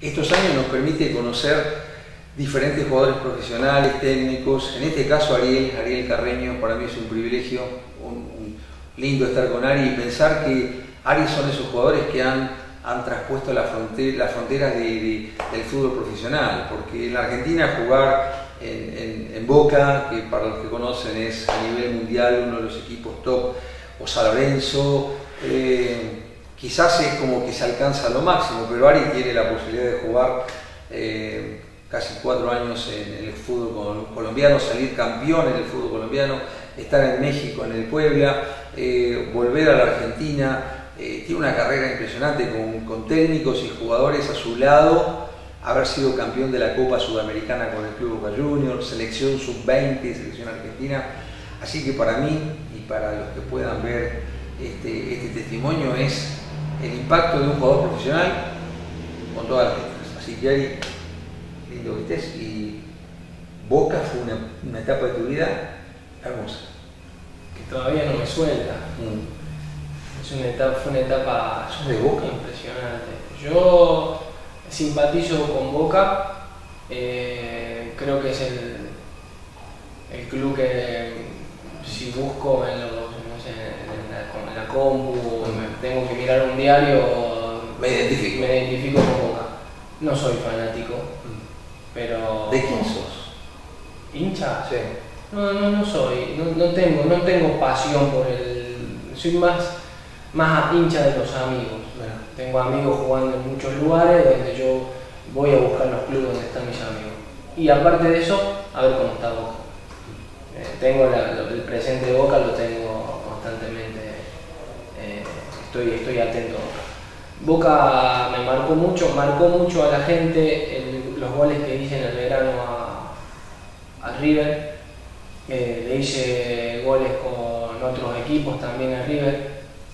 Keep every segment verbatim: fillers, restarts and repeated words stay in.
estos años nos permite conocer diferentes jugadores profesionales, técnicos. En este caso Ariel, Ariel Carreño, para mí es un privilegio, un, un lindo estar con Ari y pensar que Ari son esos jugadores que han, han traspuesto la fronte, las fronteras de, de, del fútbol profesional, porque en la Argentina jugar en, en, en Boca, que para los que conocen es a nivel mundial uno de los equipos top, o San Lorenzo, eh, quizás es como que se alcanza lo máximo, pero Ari tiene la posibilidad de jugar eh, casi cuatro años en el fútbol colombiano, salir campeón en el fútbol colombiano, estar en México, en el Puebla, eh, volver a la Argentina, eh, tiene una carrera impresionante con, con técnicos y jugadores a su lado, haber sido campeón de la Copa Sudamericana con el Club Boca Juniors, selección sub veinte, selección argentina, así que para mí y para los que puedan ver este, este testimonio es el impacto de un jugador profesional con todas las letras, así que Ari, lindo que estés, y Boca fue una, una etapa de tu vida hermosa. Que todavía no me suelta. Mm. Es una etapa, fue una etapa ¿Sos de Boca? impresionante. Yo simpatizo con Boca, eh, creo que es el, el club que si busco en, los, no sé, en, la, en la compu, mm. me tengo que mirar un diario, me identifico, me identifico con Boca. No soy fanático, mm. pero... ¿De quién sos? ¿Hincha? Sí. No, no, no soy, no, no, tengo, no tengo pasión por el... Soy más, más hincha de los amigos. Bueno, tengo amigos jugando en muchos lugares donde yo voy a buscar los clubes donde están mis amigos. Y aparte de eso, a ver cómo está Boca. Eh, tengo la, el presente de Boca, lo tengo constantemente, eh, estoy, estoy atento a Boca. Boca me marcó mucho, marcó mucho a la gente el, los goles que hice en el verano a, a River. Eh, le hice goles con otros equipos también a River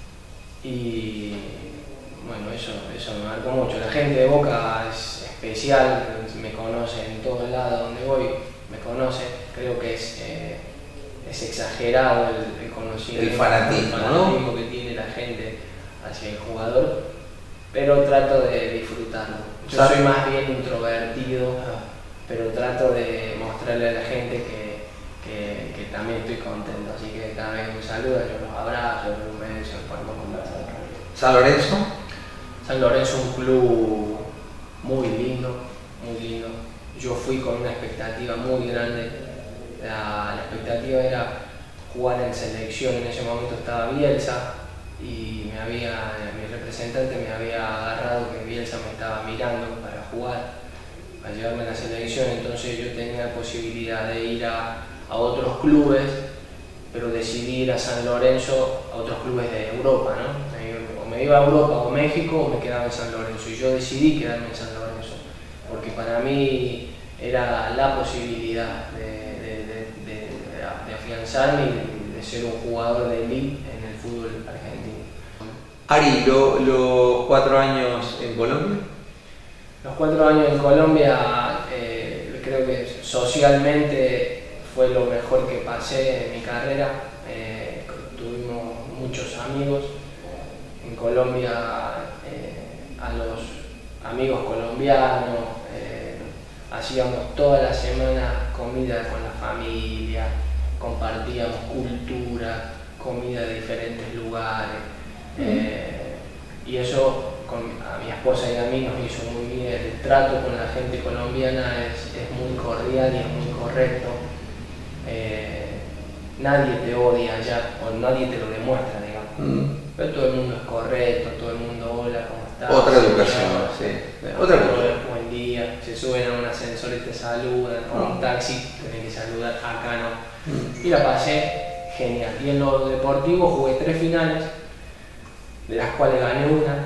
y bueno, eso, eso me marcó mucho. La gente de Boca es especial, me conoce en todos lados donde voy, me conoce. Creo que es, eh, es exagerado el, el conocimiento, el fanatismo, el fanatismo ¿no? que tiene la gente hacia el jugador, pero trato de disfrutarlo. Yo ¿Sabes? soy más bien introvertido, pero trato de mostrarle a la gente que Que, que también estoy contento, así que cada vez que me saluda yo los abrazo, los beso, podemos conversar. ¿San Lorenzo? San Lorenzo es un club muy lindo, muy lindo. Yo fui con una expectativa muy grande. La, la expectativa era jugar en selección, en ese momento estaba Bielsa y me había, mi representante me había agarrado que Bielsa me estaba mirando para jugar, para llevarme a la selección, entonces yo tenía la posibilidad de ir a a otros clubes, pero decidí ir a San Lorenzo, a otros clubes de Europa, ¿no? O me iba a Europa o México o me quedaba en San Lorenzo, y yo decidí quedarme en San Lorenzo, porque para mí era la posibilidad de, de, de, de, de afianzarme y de ser un jugador de elite en el fútbol argentino. Ari, lo, los cuatro años en Colombia. Los cuatro años en Colombia, eh, creo que socialmente fue lo mejor que pasé en mi carrera. Eh, tuvimos muchos amigos en Colombia, eh, a los amigos colombianos, eh, hacíamos toda la semana comida con la familia, compartíamos cultura, comida de diferentes lugares, eh, y eso con, a mi esposa y a mí nos hizo muy bien. El trato con la gente colombiana es, es muy cordial y es muy correcto. Eh, nadie te odia allá, o nadie te lo demuestra, digamos. Mm. Pero todo el mundo es correcto, todo el mundo, hola, ¿cómo estás? Otra educación, sí. Otra cultura. Buen día, se suben a un ascensor y te saludan, o a un taxi, tenés que saludar, acá no. Mm. Y la pasé genial. Y en lo deportivo jugué tres finales, de las cuales gané una.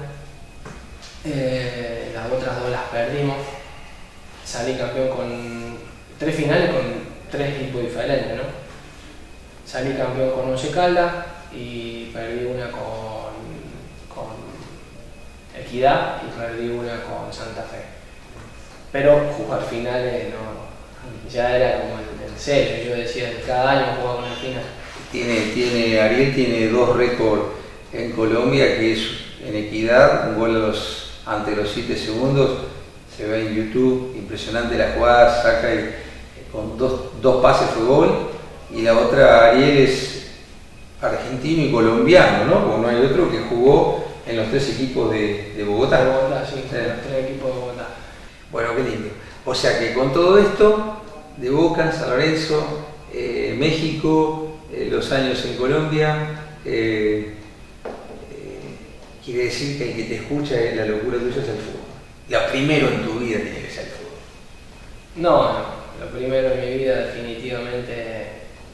Eh, las otras dos las perdimos. Salí campeón con tres finales con tres equipos diferentes, ¿no? Salí campeón con Once Caldas y perdí una con, con Equidad y perdí una con Santa Fe. Pero jugar finales no, ya era como el, el sello. Yo decía, cada año jugaba una final. Tiene, tiene, Ariel tiene dos récords en Colombia, que es en Equidad, un gol a los, ante los siete segundos, se ve en YouTube, impresionante la jugada, saca y con dos, dos pases fue gol, y la otra, Ariel, es argentino y colombiano, ¿no? Porque no hay otro que jugó en los tres equipos de, de Bogotá. De Bogotá, sí, sí, los tres equipos de Bogotá. Bueno, qué lindo. O sea que con todo esto, de Boca, San Lorenzo, eh, México, eh, los años en Colombia, eh, eh, quiere decir que el que te escucha, es la locura tuya, es el fútbol. Lo primero en tu vida tiene que ser el fútbol. No, no, lo primero en mi vida definitivamente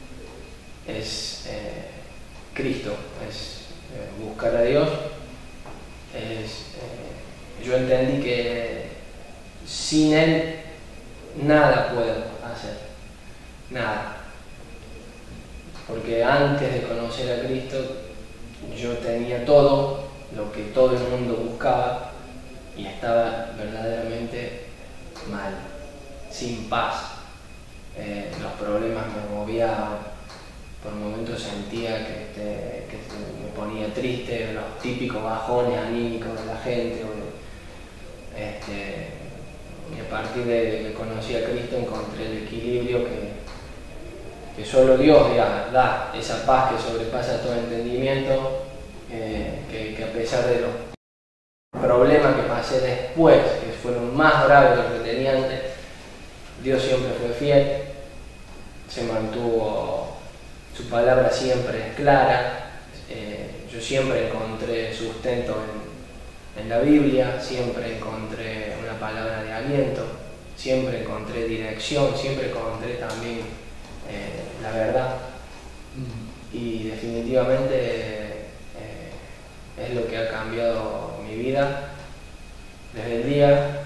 es eh, Cristo, es eh, buscar a Dios. Es, eh, yo entendí que sin Él nada puedo hacer, nada. Porque antes de conocer a Cristo yo tenía todo lo que todo el mundo buscaba y estaba verdaderamente mal, sin paz. Eh, los problemas me agobiaban, por momentos sentía que, este, que me ponía triste, los típicos bajones anímicos de la gente. O de, este, y a partir de que conocí a Cristo encontré el equilibrio que, que solo Dios da, da, esa paz que sobrepasa todo entendimiento, eh, que, que a pesar de los problemas que pasé después, que fueron más graves de los que tenía antes, Dios siempre fue fiel, se mantuvo, su palabra siempre es clara, eh, yo siempre encontré sustento en, en la Biblia, siempre encontré una palabra de aliento, siempre encontré dirección, siempre encontré también eh, la verdad, y definitivamente eh, es lo que ha cambiado mi vida desde el día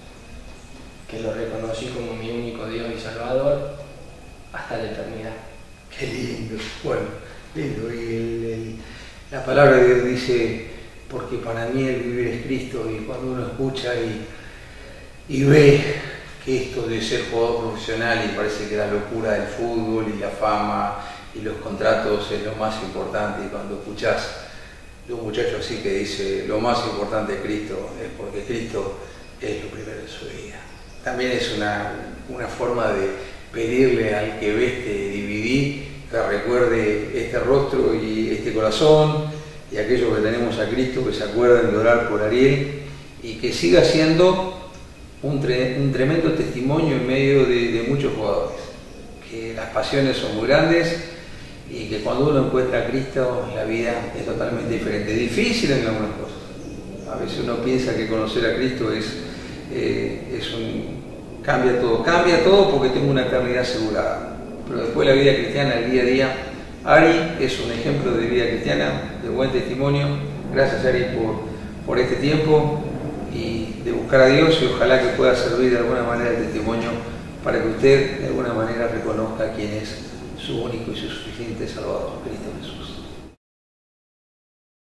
que lo reconocí como mi único Dios y Salvador hasta la eternidad. Qué lindo, bueno, lindo. Y el, el, la palabra de Dios dice, porque para mí el vivir es Cristo, y cuando uno escucha y, y ve que esto de ser jugador profesional, y parece que la locura del fútbol y la fama y los contratos es lo más importante, y cuando escuchás de un muchacho así que dice lo más importante es Cristo, es porque Cristo es lo primero en su vida. También es una, una forma de pedirle al que ve este D V D que recuerde este rostro y este corazón, y aquellos que tenemos a Cristo, que se acuerden de orar por Ariel, y que siga siendo un, tre un tremendo testimonio en medio de, de muchos jugadores, que las pasiones son muy grandes, y que cuando uno encuentra a Cristo la vida es totalmente diferente, difícil en algunas cosas. A veces uno piensa que conocer a Cristo es, eh, es un, cambia todo, cambia todo porque tengo una eternidad asegurada, pero después la vida cristiana, el día a día, Ari es un ejemplo de vida cristiana, de buen testimonio. Gracias, Ari, por, por este tiempo y de buscar a Dios, y ojalá que pueda servir de alguna manera el testimonio para que usted de alguna manera reconozca quién es su único y su suficiente Salvador, Cristo Jesús.